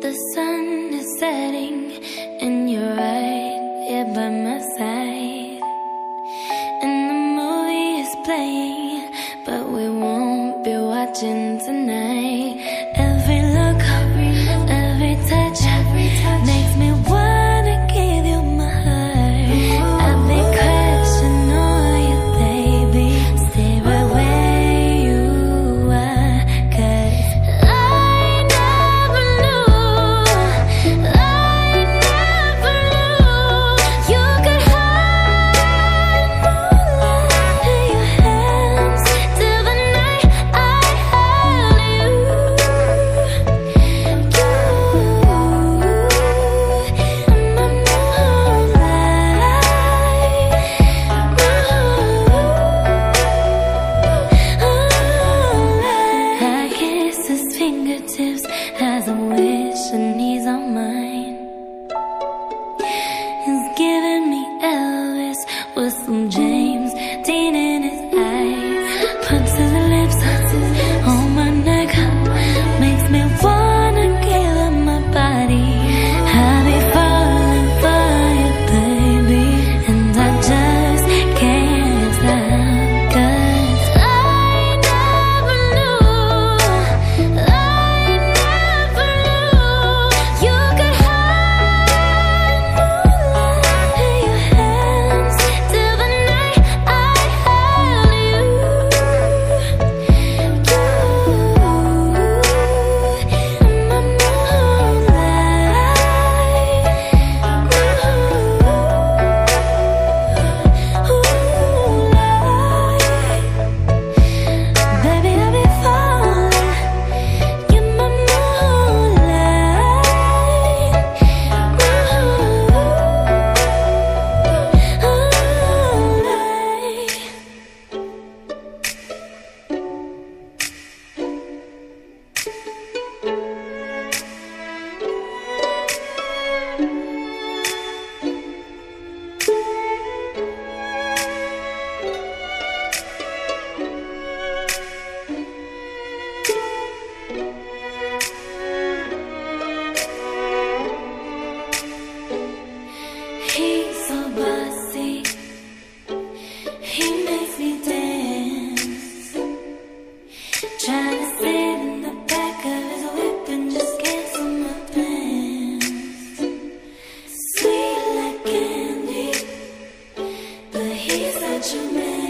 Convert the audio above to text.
The sun is setting and you're right here by my side, and the movie is playing, but we won't be watching tonight. Every look, every touch makes me wanna give you my heart. I've been crushing on you, baby. Stay right where you are, 'cause I never knew you could hide moonlight in your hands till the night I held you. I kiss his fingertips as I wish and he's on mine. He's giving me Elvis with some James Dean in his eyes. Puts his lips on my neck, makes me wanna give him my body. I'll be falling for you, baby, and I just can't stop, 'cause I never knew you could hide moonlight in your hands till the night I held you. Baby, I'll be falling. You're my moonlight. He's so bossy, he makes me dance. Trying to sit in the back of his whip and just cancel my plans. Sweet like candy, but he's such a man.